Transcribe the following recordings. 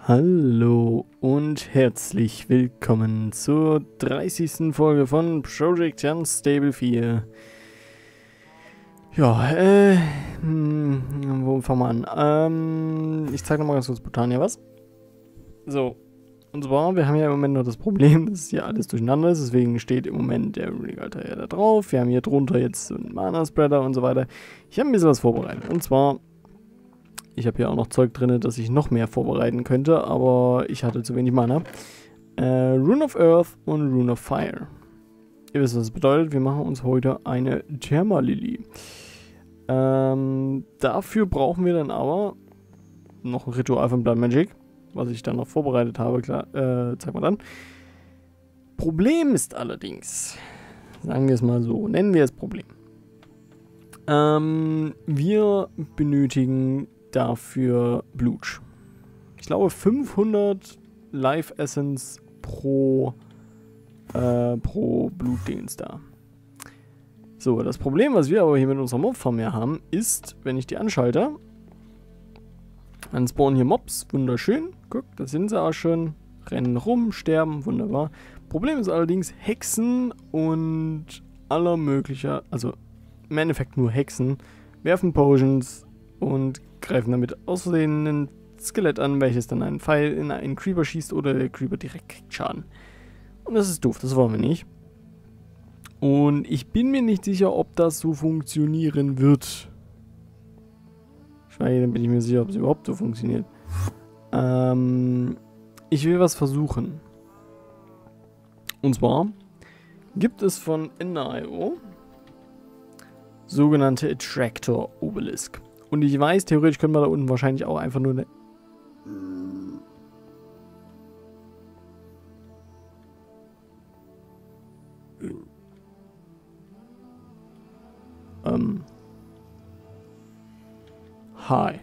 Hallo und herzlich willkommen zur 30. Folge von Project Unstable 4. Ja, wo fangen wir an? Ich zeige nochmal ganz kurz Botania was. So, und zwar, wir haben ja im Moment noch das Problem, dass hier alles durcheinander ist, deswegen steht im Moment der Regalter ja da drauf. Wir haben hier drunter jetzt so einen Mana-Spreader und so weiter. Ich habe ein bisschen was vorbereitet, und zwar... Ich habe hier auch noch Zeug drin, dass ich noch mehr vorbereiten könnte, aber ich hatte zu wenig Mana. Rune of Earth und Rune of Fire. Ihr wisst, was das bedeutet. Wir machen uns heute eine Thermalily. Dafür brauchen wir dann aber noch ein Ritual von Blood Magic, was ich dann noch vorbereitet habe. Klar, zeig mal dann. Problem ist allerdings, sagen wir es mal so, nennen wir es Problem. Wir benötigen dafür Blut. Ich glaube 500 Life Essence pro Blutdings da. So, das Problem, was wir aber hier mit unserer Mob-Farm haben, ist, wenn ich die anschalte, dann spawnen hier Mobs, wunderschön. Guck, da sind sie auch schon. Rennen rum, sterben, wunderbar. Problem ist allerdings Hexen und aller möglicher, also im Endeffekt nur Hexen, werfen Potions und greifen damit aus Versehen ein Skelett an, welches dann einen Pfeil in einen Creeper schießt oder der Creeper direkt kriegt Schaden. Und das ist doof, das wollen wir nicht. Und ich bin mir nicht sicher, ob das so funktionieren wird. Schweige, dann bin ich mir sicher, ob es überhaupt so funktioniert. Ich will was versuchen. Und zwar gibt es von Ender.io sogenannte Attractor Obelisk. Und ich weiß, theoretisch können wir da unten wahrscheinlich auch einfach nur eine... Hi.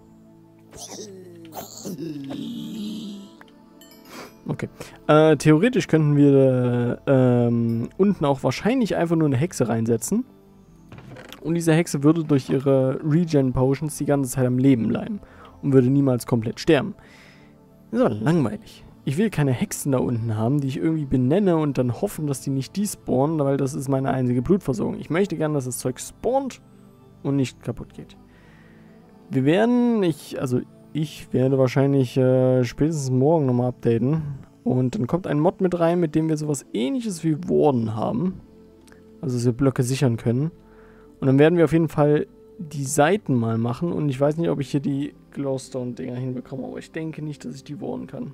Okay. Theoretisch könnten wir unten auch wahrscheinlich einfach nur eine Hexe reinsetzen. Und diese Hexe würde durch ihre Regen-Potions die ganze Zeit am Leben bleiben und würde niemals komplett sterben. Das ist aber langweilig. Ich will keine Hexen da unten haben, die ich irgendwie benenne und dann hoffen, dass die nicht despawnen, weil das ist meine einzige Blutversorgung. Ich möchte gerne, dass das Zeug spawnt und nicht kaputt geht. Wir werden, ich werde wahrscheinlich spätestens morgen nochmal updaten. Und dann kommt ein Mod mit rein, mit dem wir sowas ähnliches wie Warden haben. Also dass wir Blöcke sichern können. Und dann werden wir auf jeden Fall die Seiten mal machen. Und ich weiß nicht, ob ich hier die Glowstone-Dinger hinbekomme. Aber ich denke nicht, dass ich die warden kann.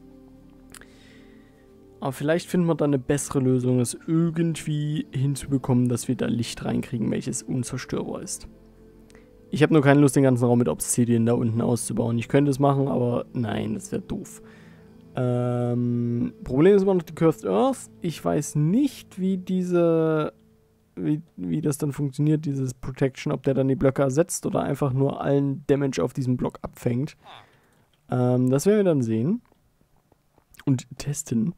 Aber vielleicht finden wir dann eine bessere Lösung, das irgendwie hinzubekommen, dass wir da Licht reinkriegen, welches unzerstörbar ist. Ich habe nur keine Lust, den ganzen Raum mit Obsidian da unten auszubauen. Ich könnte es machen, aber nein, das wäre doof. Problem ist immer noch die Cursed Earth. Ich weiß nicht, wie das dann funktioniert, dieses Protection, ob der dann die Blöcke ersetzt oder einfach nur allen Damage auf diesem Block abfängt. Das werden wir dann sehen und testen.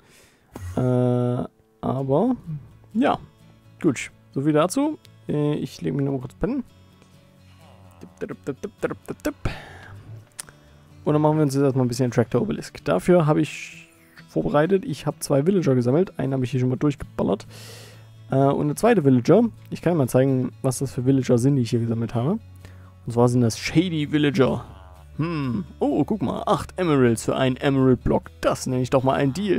Aber, ja, gut, so viel dazu. Ich lege mich noch mal kurz pennen. Und dann machen wir uns jetzt erstmal ein bisschen Attractor Obelisk. Dafür habe ich vorbereitet, ich habe 2 Villager gesammelt. Einen habe ich hier schon mal durchgeballert. Und der zweite Villager, ich kann mal zeigen, was das für Villager sind, die ich hier gesammelt habe. Und zwar sind das Shady Villager. Oh, guck mal, 8 Emeralds für einen Emerald-Block. Das nenne ich doch mal ein Deal.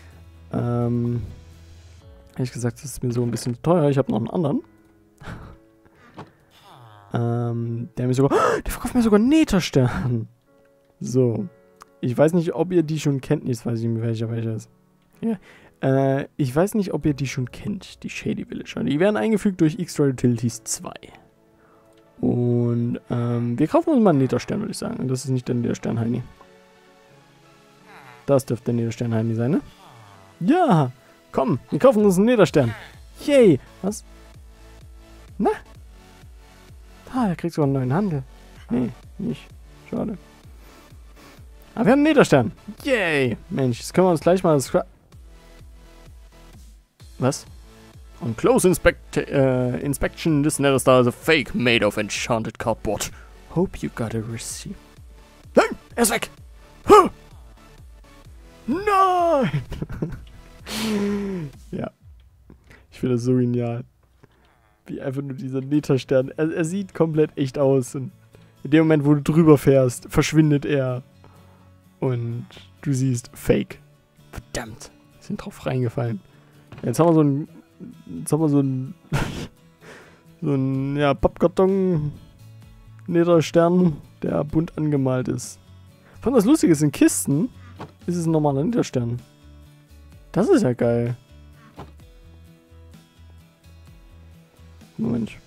Ehrlich gesagt, das ist mir so ein bisschen zu teuer. Ich habe noch einen anderen. Der verkauft mir sogar einen Netherstern. So. Ich weiß nicht, ob ihr die schon kennt. Jetzt weiß ich nicht, welcher ist. Ja. Ich weiß nicht, ob ihr die schon kennt, die Shady Villager. Die werden eingefügt durch Extra Utilities 2. Und wir kaufen uns mal einen Netherstern, würde ich sagen. Und das ist nicht der Netherstern Heini. Das dürfte der Netherstern Heini sein, ne? Ja! Komm, wir kaufen uns einen Netherstern. Yay! Was? Na? Ah, er kriegt sogar einen neuen Handel. Nee, nicht. Schade. Aber wir haben einen Netherstern. Yay! Mensch, jetzt können wir uns gleich mal das... Was? On close inspection, this Nether Star is a fake made of enchanted cardboard. Hope you got a receipt. Nein! Er ist weg! Huh! Nein! Ja. Ich finde das so genial. Wie einfach nur dieser Netherstern. Er sieht komplett echt aus. Und in dem Moment, wo du drüber fährst, verschwindet er. Und du siehst Fake. Verdammt. Wir sind drauf reingefallen. Jetzt haben wir so ein ja, Pappkarton Netherstern, der bunt angemalt ist. Von das Lustige ist, in Kisten ist es ein normaler Netherstern. Das ist ja geil. Moment.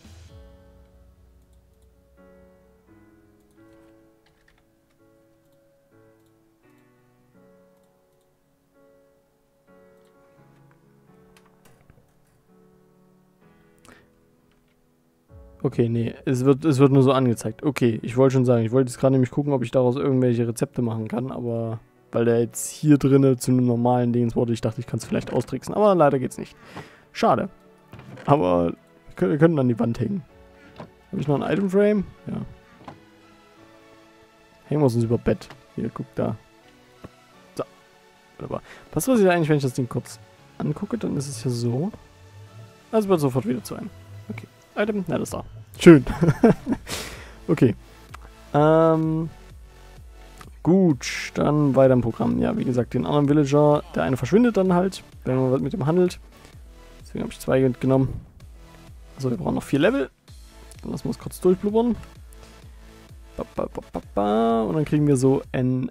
Okay, nee, es wird nur so angezeigt. Okay, ich wollte schon sagen, ich wollte jetzt gerade nämlich gucken, ob ich daraus irgendwelche Rezepte machen kann, aber weil der jetzt hier drinne zu einem normalen Dings wurde, ich dachte, ich kann es vielleicht austricksen, aber leider geht's nicht. Schade. Aber wir können an die Wand hängen. Habe ich noch ein Item Frame? Ja. Hängen wir uns über Bett. Hier, guck da. So. Wunderbar. Was passiert eigentlich, wenn ich das Ding kurz angucke? Dann ist es ja so. Also wird sofort wieder zu einem. Okay. Item, na, das da. Schön. Okay. Gut, dann weiter im Programm. Ja, wie gesagt, den anderen Villager, der eine verschwindet dann halt, wenn man mit dem handelt. Deswegen habe ich 2 genommen. Also wir brauchen noch 4 Level. Dann lassen wir uns kurz durchblubbern. Und dann kriegen wir so ein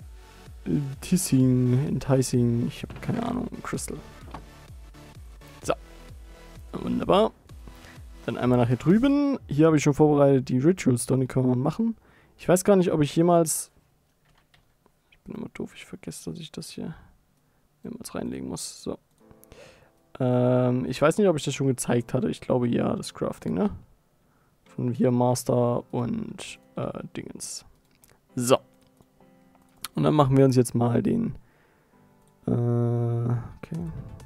Enticing, ich habe keine Ahnung, Crystal. So. Wunderbar. Dann einmal nach hier drüben. Hier habe ich schon vorbereitet, die Ritual Stone, die können wir machen. Ich weiß gar nicht, ob ich jemals... Ich bin immer doof, ich vergesse, dass ich das hier jemals reinlegen muss. So. Ich weiß nicht, ob ich das schon gezeigt hatte. Ich glaube ja, das Crafting, ne? Von hier Master und Dingens. So. Und dann machen wir uns jetzt mal den... okay.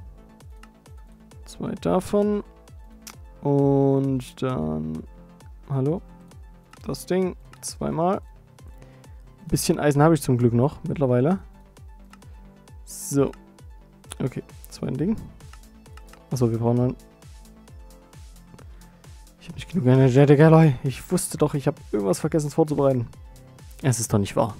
2 davon. Und dann... Hallo? Das Ding. 2-mal. Ein bisschen Eisen habe ich zum Glück noch mittlerweile. So. Okay. 2 Ding. Achso, wir brauchen dann... Ich habe nicht genug Energetic Alloy. Ich wusste doch, ich habe irgendwas vergessen vorzubereiten. Es ist doch nicht wahr.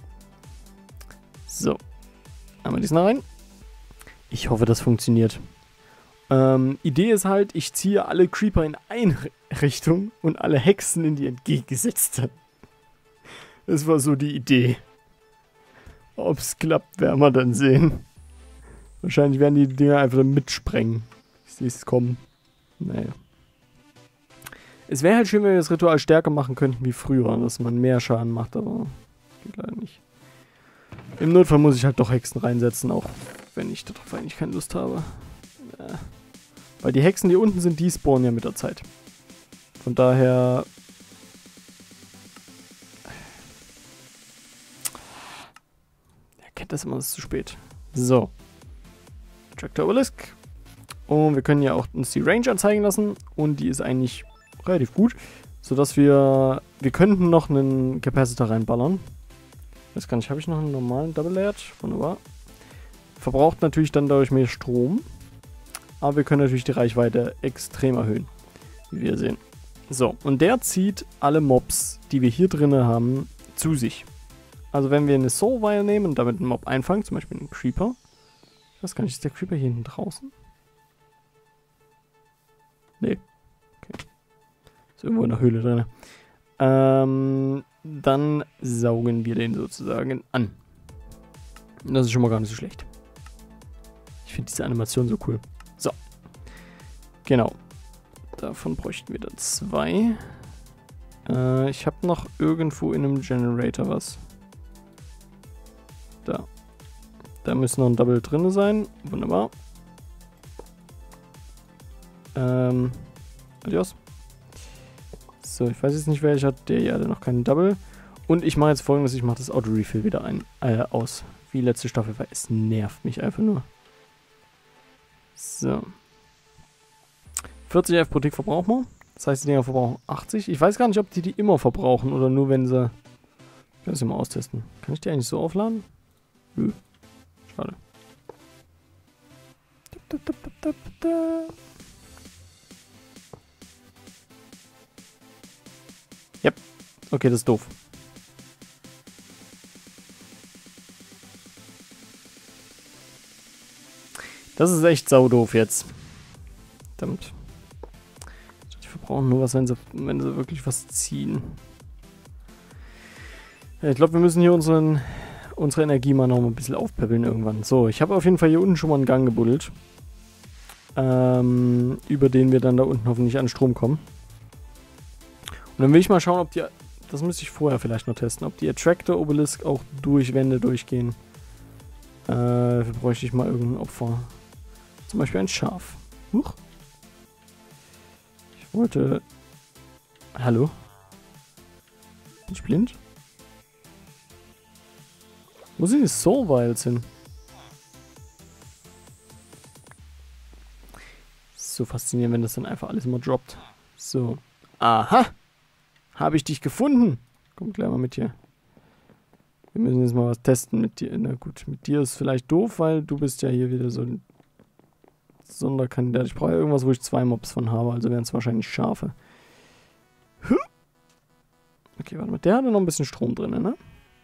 So. Einmal diesen rein. Ich hoffe, das funktioniert. Idee ist halt, ich ziehe alle Creeper in eine Richtung und alle Hexen in die entgegengesetzte. Das war so die Idee. Ob es klappt, werden wir dann sehen. Wahrscheinlich werden die Dinger einfach mitsprengen. Ich sehe es kommen. Naja. Es wäre halt schön, wenn wir das Ritual stärker machen könnten wie früher, dass man mehr Schaden macht, aber geht leider nicht. Im Notfall muss ich halt doch Hexen reinsetzen, auch wenn ich darauf eigentlich keine Lust habe. Weil die Hexen, die unten sind, die spawnen ja mit der Zeit. Von daher... Er kennt das immer, das ist zu spät. So. Tractor Obelisk. Und wir können ja auch uns die Range anzeigen lassen. Und die ist eigentlich relativ gut. Sodass wir könnten noch einen Capacitor reinballern. Ich weiß gar nicht, habe ich noch einen normalen Double Layered? Wunderbar. Verbraucht natürlich dann dadurch mehr Strom. Aber wir können natürlich die Reichweite extrem erhöhen. Wie wir sehen. So, und der zieht alle Mobs, die wir hier drin haben, zu sich. Also wenn wir eine Soul Vial nehmen und damit einen Mob einfangen, zum Beispiel einen Creeper. Ich weiß gar nicht, ist der Creeper hier hinten draußen? Nee. Okay. Ist irgendwo in der Höhle drin. Dann saugen wir den sozusagen an. Und das ist schon mal gar nicht so schlecht. Ich finde diese Animation so cool. So. Genau. Davon bräuchten wir dann 2. Ich habe noch irgendwo in einem Generator was. Da. Da müssen noch ein Double drin sein. Wunderbar. Adios. So, ich weiß jetzt nicht, welcher hat. Der hier hatte noch keinen Double. Und ich mache jetzt folgendes: Ich mache das Auto-Refill wieder aus. Wie letzte Staffel, weil es nervt mich einfach nur. So. 40 F pro Tick verbrauchen wir. Das heißt, die Dinger verbrauchen 80. Ich weiß gar nicht, ob die immer verbrauchen oder nur, wenn sie... Ich kann das mal austesten. Kann ich die eigentlich so aufladen? Nö. Schade. Yep. Okay, das ist doof. Das ist echt saudoof jetzt. Verdammt. Die verbrauchen nur was, wenn sie wirklich was ziehen. Ja, ich glaube, wir müssen hier unsere Energie mal noch ein bisschen aufpäppeln irgendwann. So, ich habe auf jeden Fall hier unten schon mal einen Gang gebuddelt. Über den wir dann da unten hoffentlich an Strom kommen. Und dann will ich mal schauen, ob die... Das müsste ich vorher vielleicht noch testen. Ob die Attractor Obelisk auch durch Wände durchgehen. Dafür bräuchte ich mal irgendein Opfer. Zum Beispiel ein Schaf. Huch. Ich wollte... Hallo? Bin ich blind? Wo sind die Soul Vials hin? So faszinierend, wenn das dann einfach alles immer droppt. So. Aha! Habe ich dich gefunden! Komm gleich mal mit hier. Wir müssen jetzt mal was testen mit dir. Na gut, mit dir ist vielleicht doof, weil du bist ja hier wieder so ein Sonderkandidat. Ich brauche ja irgendwas, wo ich 2 Mobs von habe, also wären es wahrscheinlich Schafe. Okay, warte mal, der hatte noch ein bisschen Strom drin, ne?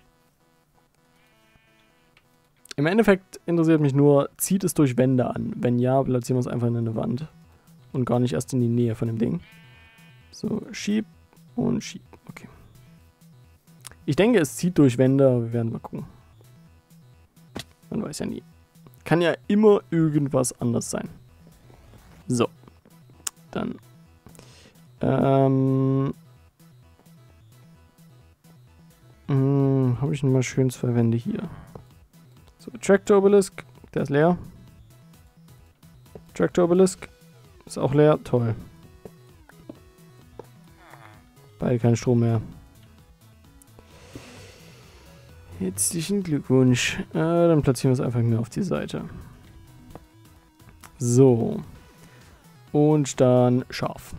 Im Endeffekt interessiert mich nur, zieht es durch Wände an? Wenn ja, platzieren wir es einfach in eine Wand. Und gar nicht erst in die Nähe von dem Ding. So, schieb und schieb. Okay. Ich denke, es zieht durch Wände, aber wir werden mal gucken. Man weiß ja nie. Kann ja immer irgendwas anders sein. So. Dann. Habe ich nochmal schön 2 Wände hier. So, Attractor Obelisk. Der ist leer. Attractor Obelisk. Ist auch leer. Toll. Beide kein Strom mehr. Herzlichen Glückwunsch. Dann platzieren wir es einfach mehr auf die Seite. So. Und dann Schaf.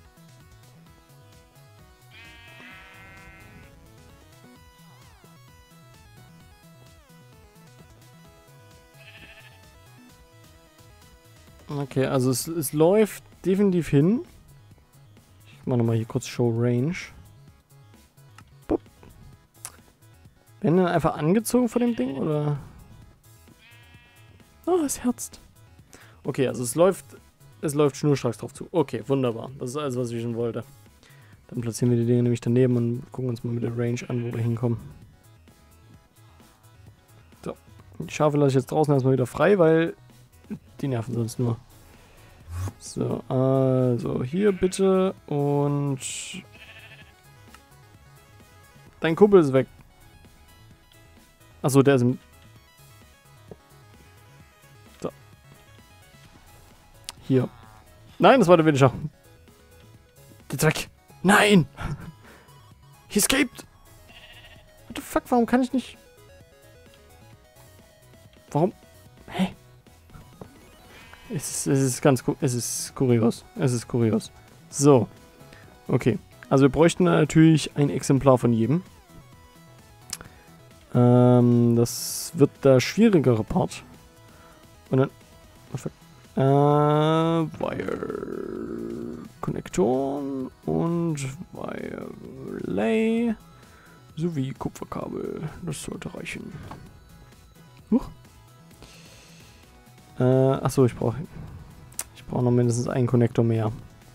Okay, also es läuft definitiv hin. Ich mache nochmal hier kurz Show Range. Bup. Werden dann einfach angezogen von dem Ding, oder? Oh, es herzt. Okay, also es läuft schnurstracks drauf zu. Okay, wunderbar. Das ist alles, was ich schon wollte. Dann platzieren wir die Dinge nämlich daneben und gucken uns mal mit der Range an, wo wir hinkommen. So. Die Schafe lasse ich jetzt draußen erstmal wieder frei, weil die nerven sonst nur. So, also hier bitte und dein Kumpel ist weg. Achso, der ist im... So. Hier. Nein, das war der Villager. Geht's weg. Nein! He escaped! What the fuck, warum kann ich nicht... Warum? Hä? Es ist ganz... Es ist kurios. Es ist kurios. So. Okay. Also wir bräuchten natürlich ein Exemplar von jedem. Das wird der schwierigere Part. Und dann... Wire... Konnektoren und Wire Relay sowie Kupferkabel. Das sollte reichen. Achso, ich brauche noch mindestens einen Konnektor mehr.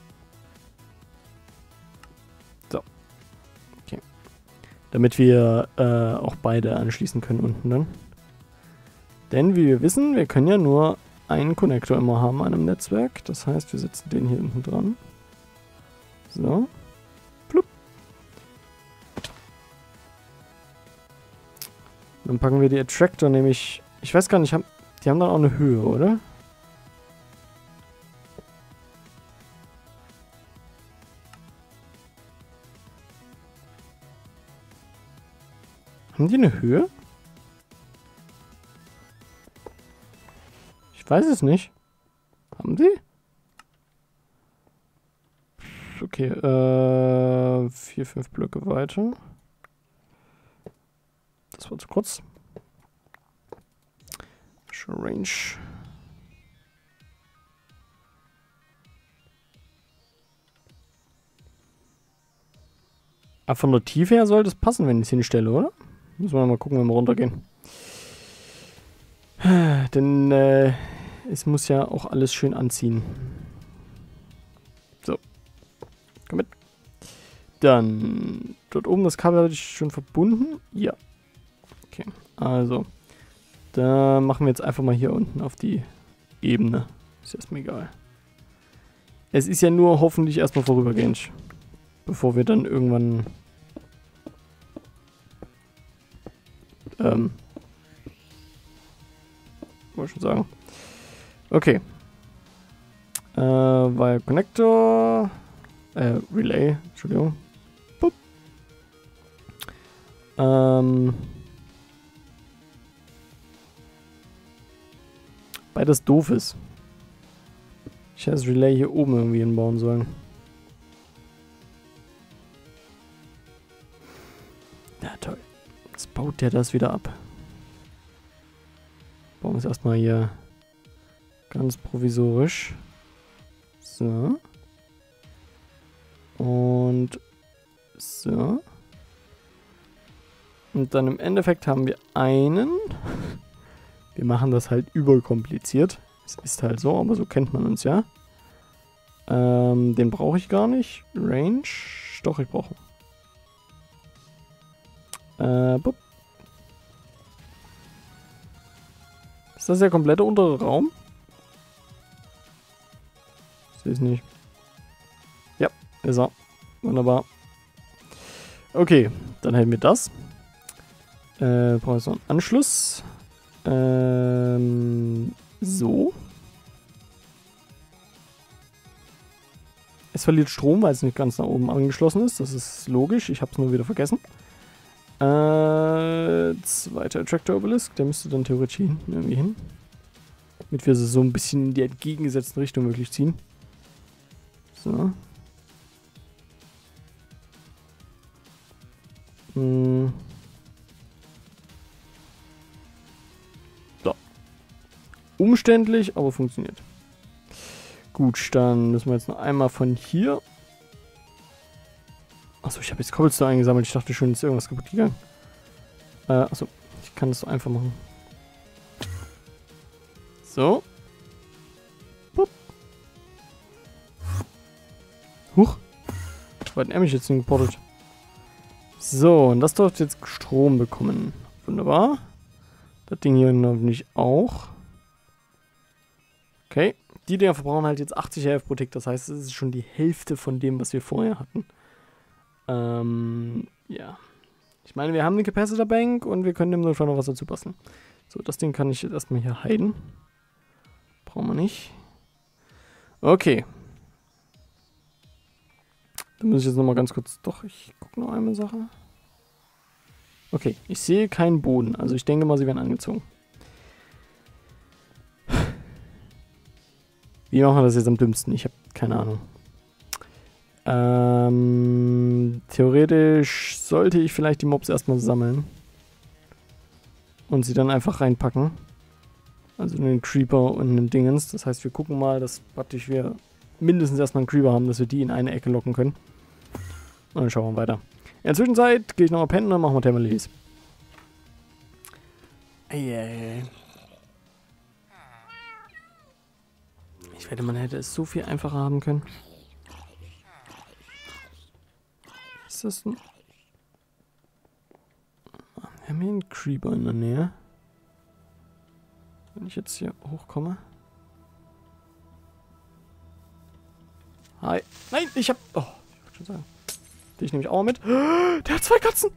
So. Okay. Damit wir auch beide anschließen können unten dann. Denn wie wir wissen, wir können ja nur einen Konnektor immer haben an einem Netzwerk. Das heißt, wir setzen den hier unten dran. So. Plupp. Dann packen wir die Attractor nämlich... Ich weiß gar nicht, die haben dann auch eine Höhe, oder? Haben die eine Höhe? Ich weiß es nicht. Haben die? Okay, 4, 5 Blöcke weiter. Das war zu kurz. Range. Aber von der Tiefe her sollte es passen, wenn ich es hinstelle, oder? Müssen wir mal gucken, wenn wir runtergehen. Denn es muss ja auch alles schön anziehen. So. Komm mit. Dann dort oben das Kabel hatte ich schon verbunden. Ja. Okay. Also. Da machen wir jetzt einfach mal hier unten auf die Ebene. Ist erstmal egal. Es ist ja nur hoffentlich erstmal vorübergehend. Bevor wir dann irgendwann wollte ich schon sagen. Okay. Weil Connector Relay, Entschuldigung. Bup. Weil das doof ist. Ich hätte das Relay hier oben irgendwie hinbauen sollen. Ja, toll. Jetzt baut der das wieder ab. Bauen wir es erstmal hier ganz provisorisch. So. Und so. Und dann im Endeffekt haben wir einen. Wir machen das halt überkompliziert. Es ist halt so, aber so kennt man uns ja. Den brauche ich gar nicht. Range. Doch, ich brauche. Bup. Ist das der komplette untere Raum? Ich sehe es nicht. Ja, ist er. Wunderbar. Okay, dann hätten wir das. Brauchen wir so einen Anschluss. So. Es verliert Strom, weil es nicht ganz nach oben angeschlossen ist. Das ist logisch. Ich habe es nur wieder vergessen. Zweiter Attractor Obelisk. Der müsste dann theoretisch hinten irgendwie hin. Damit wir sie so ein bisschen in die entgegengesetzte Richtung wirklich ziehen. So. So. Umständlich, aber funktioniert. Gut, dann müssen wir jetzt noch einmal von hier. Achso, ich habe jetzt Cobblestone eingesammelt. Ich dachte schon, ist irgendwas kaputt gegangen. Achso, ich kann das so einfach machen. So. Bup. Huch. Wo hat er mich jetzt hingeportet? So, und das dürfte jetzt Strom bekommen. Wunderbar. Das Ding hier hoffentlich auch. Okay. Die Dinger verbrauchen halt jetzt 80 RF pro Tick. Das heißt, es ist schon die Hälfte von dem, was wir vorher hatten. Ja. Ich meine, wir haben eine Capacitor Bank und wir können dem Notfall noch was dazu basteln. So, das Ding kann ich jetzt erstmal hier heiden. Brauchen wir nicht. Okay. Dann muss ich jetzt nochmal ganz kurz... Doch, ich gucke noch eine Sache. Okay, ich sehe keinen Boden. Also ich denke mal, sie werden angezogen. Wie machen wir das jetzt am dümmsten? Ich habe keine Ahnung. Theoretisch sollte ich vielleicht die Mobs erstmal sammeln. Und sie dann einfach reinpacken. Also einen Creeper und einen Dingens. Das heißt, wir gucken mal, dass praktisch wir mindestens erstmal einen Creeper haben, dass wir die in eine Ecke locken können. Und dann schauen wir weiter. In der Zwischenzeit gehe ich nochmal pennen und dann machen wir Thermalilies. Ich wette, man hätte es so viel einfacher haben können. Ist das ein... Wir haben hier einen Creeper in der Nähe. Wenn ich jetzt hier hochkomme. Hi. Nein, ich hab... Oh, ich wollte schon sagen. Den nehme ich auch mal mit. Der hat 2 Katzen.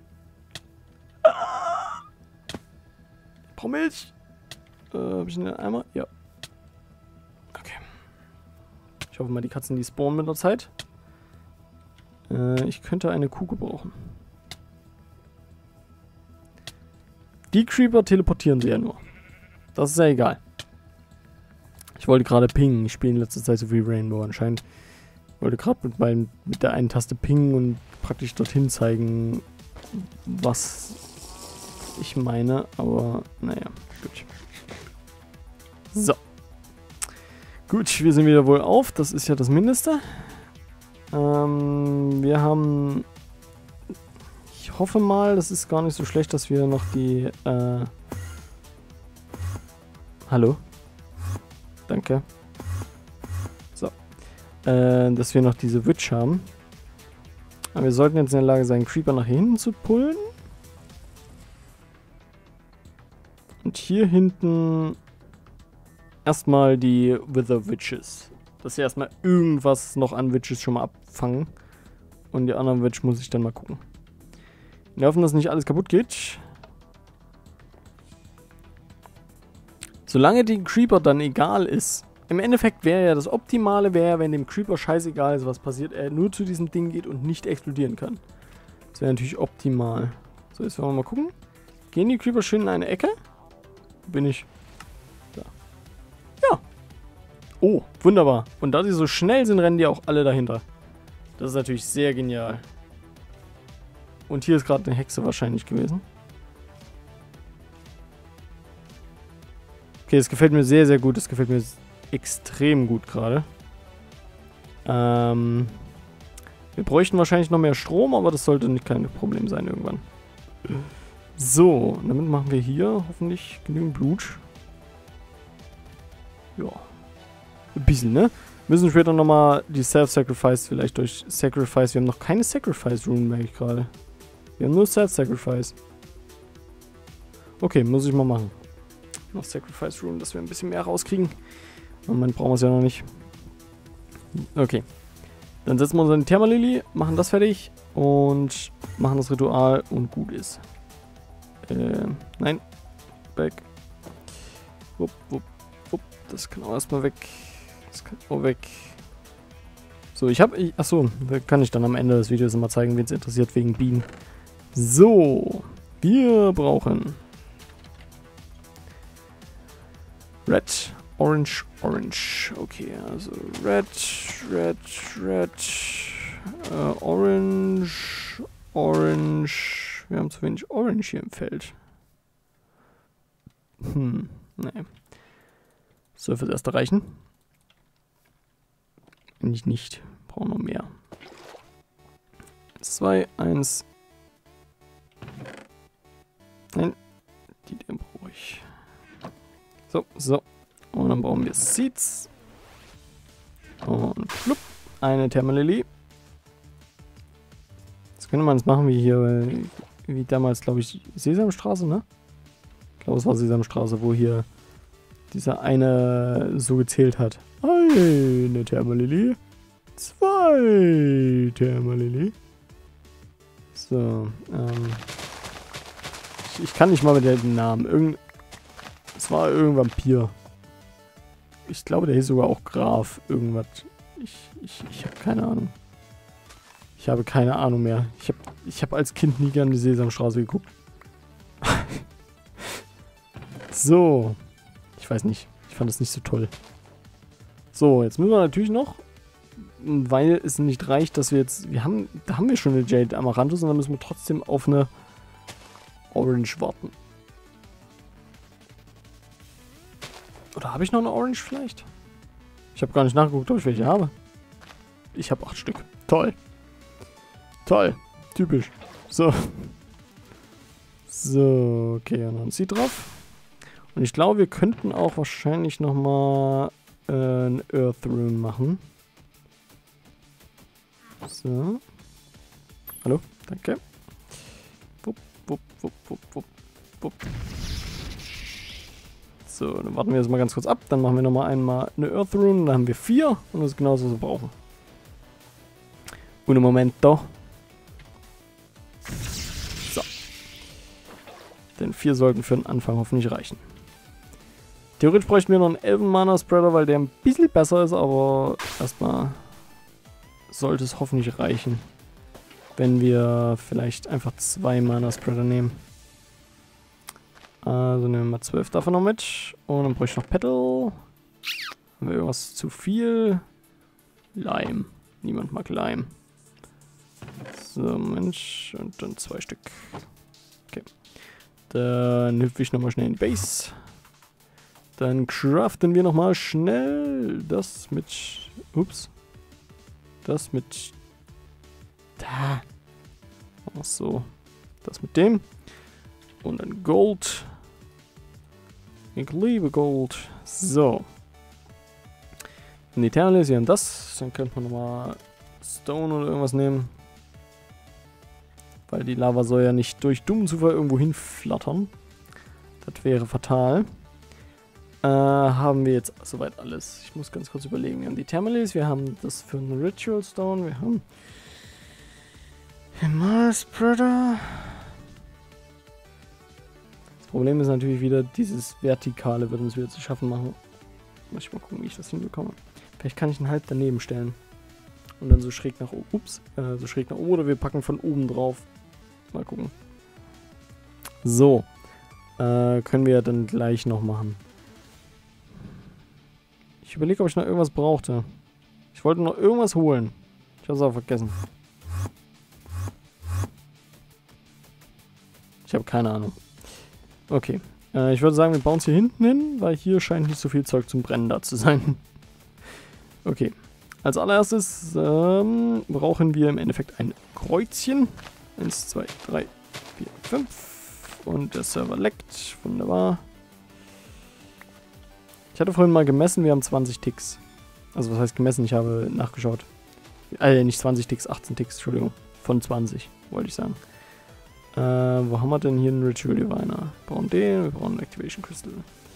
Ich brauche Milch. Hab ich einen Eimer? Ja. Okay. Ich hoffe mal, die Katzen, die spawnen mit der Zeit. Ich könnte eine Kuh gebrauchen. Die Creeper teleportieren sie ja nur. Das ist ja egal. Ich wollte gerade pingen. Ich spiele in letzter Zeit so viel Rainbow anscheinend. Ich wollte gerade mit der einen Taste pingen und praktisch dorthin zeigen, was ich meine. Aber naja, gut. So. Gut, wir sind wieder wohl auf. Das ist ja das Mindeste. Wir haben Ich hoffe mal, das ist gar nicht so schlecht, dass wir noch die, hallo? Danke. So. Dass wir noch diese Witch haben. Aber wir sollten jetzt in der Lage sein, Creeper nach hier hinten zu pullen. Und hier hinten erstmal die Wither Witches. Dass sie erstmal irgendwas noch an Witches schon mal abfangen. Und die anderen Witch muss ich dann mal gucken. Wir hoffen, dass nicht alles kaputt geht. Solange die Creeper dann egal ist. Im Endeffekt wäre ja das Optimale, wenn dem Creeper scheißegal ist, was passiert, er nur zu diesem Ding geht und nicht explodieren kann. Das wäre natürlich optimal. So, jetzt wollen wir mal gucken. Gehen die Creeper schön in eine Ecke? Bin ich. Da. Ja. Oh, wunderbar. Und da die so schnell sind, rennen die auch alle dahinter. Das ist natürlich sehr genial. Und hier ist gerade eine Hexe wahrscheinlich gewesen. Okay, das gefällt mir sehr, sehr gut. Das gefällt mir extrem gut gerade. Wir bräuchten wahrscheinlich noch mehr Strom, aber das sollte nicht kein Problem sein irgendwann. So, damit machen wir hier hoffentlich genügend Blut. Ja. Ein bisschen, ne? Müssen später nochmal die Self-Sacrifice vielleicht durch Sacrifice. Wir haben noch keine Sacrifice-Rune, merke ich gerade. Wir haben nur Self-Sacrifice. Okay, muss ich mal machen. Noch Sacrifice-Rune, dass wir ein bisschen mehr rauskriegen. Moment, brauchen wir es ja noch nicht. Okay. Dann setzen wir uns in die Thermalily, machen das fertig und machen das Ritual und gut ist. Nein. Weg. Wupp, wupp, wupp. Das kann auch erstmal weg. Das kann auch weg. So, achso, da kann ich dann am Ende des Videos immer zeigen, wen es interessiert wegen Bienen. So. Wir brauchen Red, Orange, Orange. Okay, also Red, Orange, Orange. Wir haben zu wenig Orange hier im Feld. Nee. Soll fürs Erste reichen? Nicht. Brauchen noch mehr. 2, 1. Nein, die brauche ich. So. Und dann brauchen wir Seeds. Und flupp, eine Thermalily. Jetzt könnte man es machen wie hier, wie damals, glaube ich, Sesamstraße, ne? Ich glaube, es war Sesamstraße, wo hier dieser eine so gezählt hat. Eine Thermalily. 2 Thermalily. So, ich kann nicht mal mit dem Namen. Es war irgendein Vampir. Ich glaube, der hieß sogar auch Graf. Irgendwas. Ich habe keine Ahnung. Ich habe keine Ahnung mehr. Ich hab als Kind nie gerne die Sesamstraße geguckt. So. Ich weiß nicht. Ich fand das nicht so toll. So, jetzt müssen wir natürlich noch, weil es nicht reicht, dass wir jetzt, da haben wir schon eine Jade Amaranthus und dann müssen wir trotzdem auf eine Orange warten. Oder habe ich noch eine Orange vielleicht? Ich habe gar nicht nachgeguckt, ob ich welche habe. Ich habe 8 Stück. Toll. Toll. Typisch. So. So, okay, und dann Seed drauf. Und ich glaube, wir könnten auch wahrscheinlich nochmal ein Earth Rune machen. So. Hallo, danke. Wupp, wupp, wupp, wupp, wupp, wupp. So, dann warten wir jetzt mal ganz kurz ab. Dann machen wir nochmal einmal eine Earth Rune. Dann haben wir 4 und das ist genauso, was wir brauchen. Un momento. So. Denn 4 sollten für den Anfang hoffentlich reichen. Theoretisch bräuchten wir noch einen Elven-Mana-Spreader, weil der ein bisschen besser ist, aber erstmal sollte es hoffentlich reichen, wenn wir vielleicht einfach 2 Mana-Spreader nehmen. Also nehmen wir mal 12 davon noch mit. Und dann bräuchte ich noch Petal. Haben wir irgendwas zu viel? Lime. Niemand mag Lime. So, Mensch. Und dann 2 Stück. Okay. Dann hüpfe ich nochmal schnell in die Base. Dann craften wir nochmal schnell das mit... Ups. Das mit... Da. Ach so. Das mit dem. Und dann Gold. Ich liebe Gold. So. Und die Terminals, wir haben das. Dann könnte man nochmal Stone oder irgendwas nehmen. Weil die Lava soll ja nicht durch dummen Zufall irgendwo hinflattern. Das wäre fatal. Haben wir jetzt soweit alles. Ich muss ganz kurz überlegen. Wir haben die Terminals, wir haben das für einen Ritual Stone, wir haben Himal Spreader. Das Problem ist natürlich wieder, dieses Vertikale wird uns wieder zu schaffen machen. Muss ich mal gucken, wie ich das hinbekomme. Vielleicht kann ich ihn halb daneben stellen. Und dann so schräg nach oben. Ups, so schräg nach oben oder wir packen von oben drauf. Mal gucken. So. Können wir dann gleich noch machen. Ich überlege, ob ich noch irgendwas brauchte. Ich wollte noch irgendwas holen. Ich habe es auch vergessen. Ich habe keine Ahnung. Okay. Ich würde sagen, wir bauen es hier hinten hin, weil hier scheint nicht so viel Zeug zum Brennen da zu sein. Okay. Als allererstes brauchen wir im Endeffekt ein Kreuzchen. 1, 2, 3, 4, 5. Und der Server leckt. Wunderbar. Ich hatte vorhin mal gemessen, wir haben 20 Ticks. Also was heißt gemessen? Ich habe nachgeschaut. Nicht 20 Ticks, 18 Ticks, Entschuldigung. Von 20, wollte ich sagen. Wo haben wir denn hier einen Ritual Diviner? Wir brauchen den, wir brauchen einen Activation Crystal.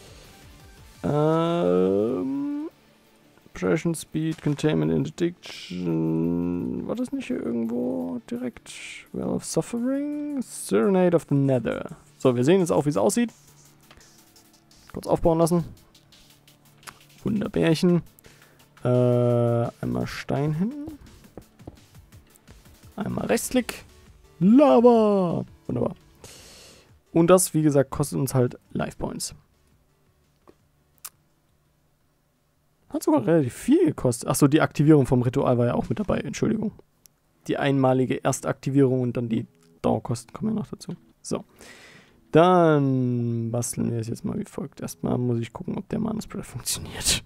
Suppression, Speed, Containment, Interdiction. War das nicht hier irgendwo direkt? Well of Suffering? Serenade of the Nether. So, wir sehen jetzt auch, wie es aussieht. Kurz aufbauen lassen. Wunderbärchen. Einmal Stein hin. Einmal Rechtsklick. Lava! Wunderbar. Und das, wie gesagt, kostet uns halt Life Points. Hat sogar relativ viel gekostet. Achso, die Aktivierung vom Ritual war ja auch mit dabei. Entschuldigung. Die einmalige Erstaktivierung und dann die Dauerkosten kommen ja noch dazu. So. Dann basteln wir es jetzt mal wie folgt. Erstmal muss ich gucken, ob der Mana Spreader funktioniert.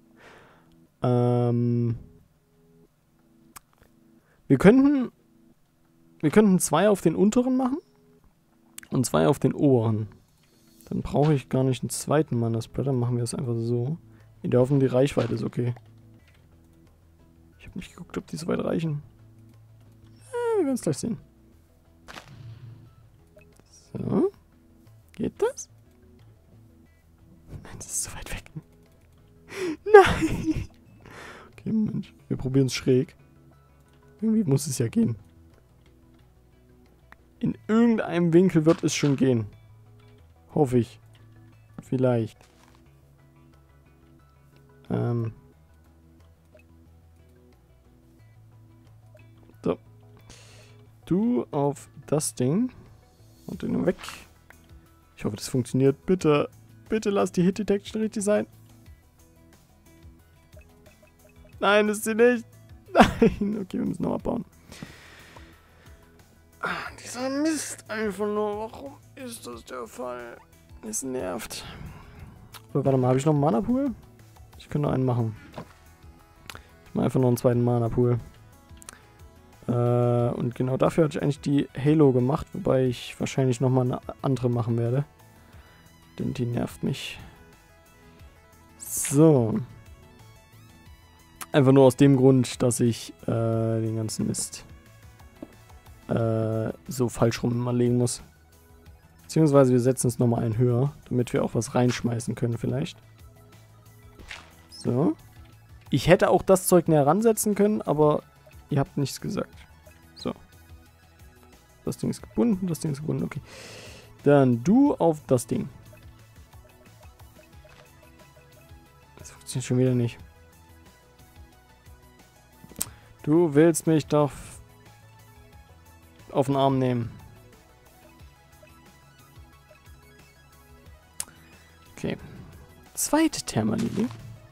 Wir könnten 2 auf den unteren machen und 2 auf den oberen. Dann brauche ich gar nicht einen zweiten Mana Spreader. Machen wir es einfach so. In der Hoffnung, die Reichweite ist okay. Ich habe nicht geguckt, ob die so weit reichen. Wir werden es gleich sehen. So. Geht das? Nein, das ist zu weit weg. Nein! Okay, Moment. Wir probieren es schräg. Irgendwie muss es ja gehen. In irgendeinem Winkel wird es schon gehen. Hoffe ich. Vielleicht. So. Du auf das Ding. Und den weg. Ich hoffe, das funktioniert. Bitte, bitte lass die Hit Detection richtig sein. Nein, ist sie nicht. Nein. Okay, wir müssen nochmal bauen. Dieser Mist einfach nur. Warum ist das der Fall? Es nervt. So, warte mal, habe ich noch einen Mana-Pool? Ich könnte noch einen machen. Ich mache einfach noch einen zweiten Mana-Pool. Und genau dafür hatte ich eigentlich die Halo gemacht, wobei ich wahrscheinlich nochmal eine andere machen werde. Denn die nervt mich. So. Einfach nur aus dem Grund, dass ich den ganzen Mist so falsch rum immer legen muss. Beziehungsweise wir setzen es nochmal einen höher, damit wir auch was reinschmeißen können vielleicht. So. Ich hätte auch das Zeug näher ransetzen können, aber ihr habt nichts gesagt. So. Das Ding ist gebunden, das Ding ist gebunden, okay. Dann du auf das Ding. Das funktioniert schon wieder nicht. Du willst mich doch auf den Arm nehmen. Okay. Zweite Thermalili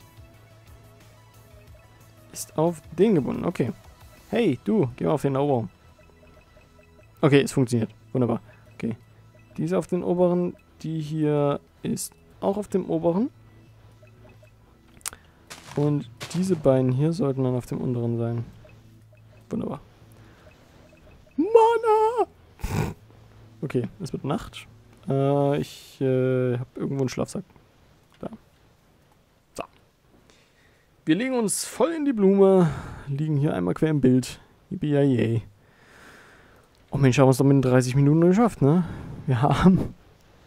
ist auf den gebunden. Okay. Hey, du, geh mal auf den oberen. Okay, es funktioniert. Wunderbar. Okay. Die ist auf den oberen. Die hier ist auch auf dem oberen. Und diese beiden hier sollten dann auf dem unteren sein. Wunderbar. Mana! Okay, es wird Nacht. Ich habe irgendwo einen Schlafsack. Da. So. Wir legen uns voll in die Blume. Liegen hier einmal quer im Bild. Yippie. Oh Mensch, haben wir es doch mit 30 Minuten geschafft, ne? Wir haben...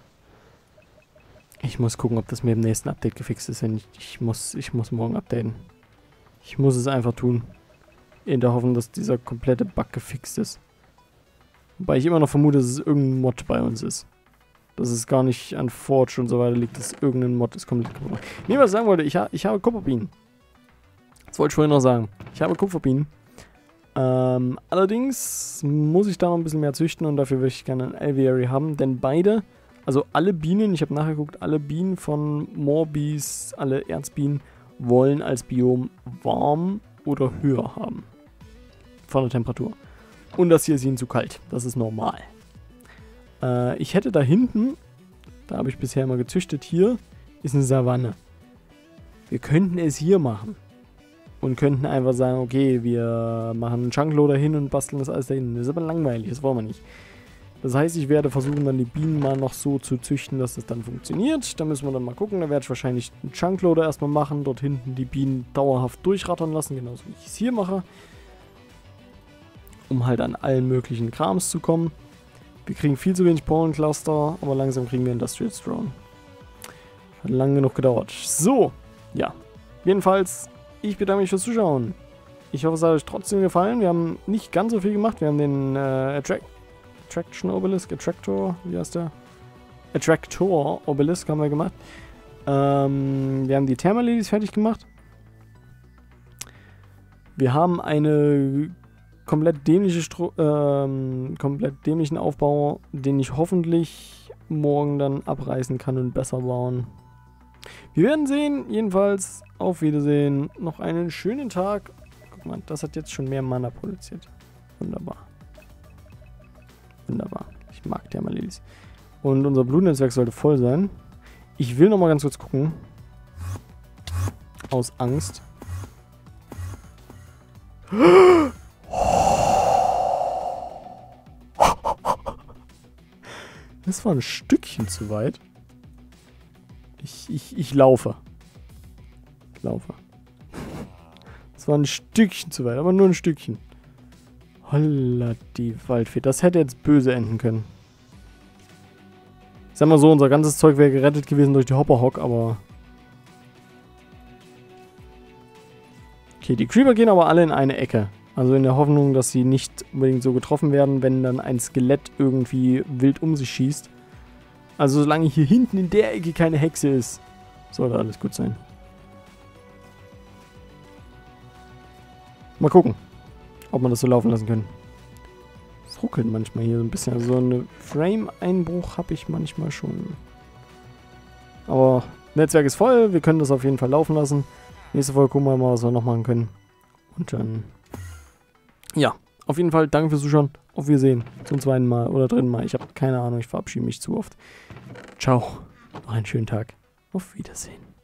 Ich muss gucken, ob das mir im nächsten Update gefixt ist. Wenn ich muss morgen updaten. Ich muss es einfach tun. In der Hoffnung, dass dieser komplette Bug gefixt ist. Wobei ich immer noch vermute, dass es irgendein Mod bei uns ist. Dass es gar nicht an Forge und so weiter liegt, dass irgendein Mod ist komplett kaputt. Nee, was ich sagen wollte, ich habe Kupferbienen. Das wollte ich vorhin noch sagen. Ich habe Kupferbienen. Allerdings muss ich da noch ein bisschen mehr züchten und dafür würde ich gerne ein Aviary haben, denn beide, also alle Bienen, ich habe nachgeguckt, alle Bienen von Moorbees, alle Erzbienen wollen als Biom warm oder höher haben. Von der Temperatur. Und das hier ist ihnen zu kalt. Das ist normal. Ich hätte da hinten, da habe ich bisher immer gezüchtet, hier ist eine Savanne. Wir könnten es hier machen. Und könnten einfach sagen, okay, wir machen einen Chunkloader hin und basteln das alles dahin. Das ist aber langweilig, das wollen wir nicht. Das heißt, ich werde versuchen, dann die Bienen mal noch so zu züchten, dass das dann funktioniert. Da müssen wir dann mal gucken. Da werde ich wahrscheinlich einen Chunkloader erstmal machen. Dort hinten die Bienen dauerhaft durchrattern lassen, genauso wie ich es hier mache. Um halt an allen möglichen Krams zu kommen. Wir kriegen viel zu wenig Pollen-Cluster, aber langsam kriegen wir Industrial Drone. Hat lange genug gedauert. So, ja. Jedenfalls... Ich bedanke mich fürs Zuschauen. Ich hoffe, es hat euch trotzdem gefallen. Wir haben nicht ganz so viel gemacht. Wir haben den Attraction Obelisk, wie heißt der? Attractor Obelisk haben wir gemacht. Wir haben die Thermalilies fertig gemacht. Wir haben eine komplett dämlichen Aufbau, den ich hoffentlich morgen dann abreißen kann und besser bauen. Wir werden sehen. Jedenfalls, auf Wiedersehen. Noch einen schönen Tag. Guck mal, das hat jetzt schon mehr Mana produziert. Wunderbar. Wunderbar. Ich mag Thermalilies. Und unser Blutnetzwerk sollte voll sein. Ich will noch mal ganz kurz gucken. Aus Angst. Das war ein Stückchen zu weit. Ich laufe. Ich laufe. Das war ein Stückchen zu weit, aber nur ein Stückchen. Holla die Waldfee. Das hätte jetzt böse enden können. Ich sag mal so, unser ganzes Zeug wäre gerettet gewesen durch die Hopperhock, aber... Okay, die Creeper gehen aber alle in eine Ecke. Also in der Hoffnung, dass sie nicht unbedingt so getroffen werden, wenn dann ein Skelett irgendwie wild um sich schießt. Also solange hier hinten in der Ecke keine Hexe ist, sollte alles gut sein. Mal gucken, ob man das so laufen lassen können. Es ruckelt manchmal hier so ein bisschen. Also so einen Frame-Einbruch habe ich manchmal schon. Aber Netzwerk ist voll, wir können das auf jeden Fall laufen lassen. Nächste Folge gucken wir mal, was wir noch machen können. Und dann... Ja, auf jeden Fall danke fürs Zuschauen. Auf Wiedersehen. Zum zweiten Mal oder dritten Mal. Ich habe keine Ahnung, ich verabschiede mich zu oft. Ciao. Noch einen schönen Tag. Auf Wiedersehen.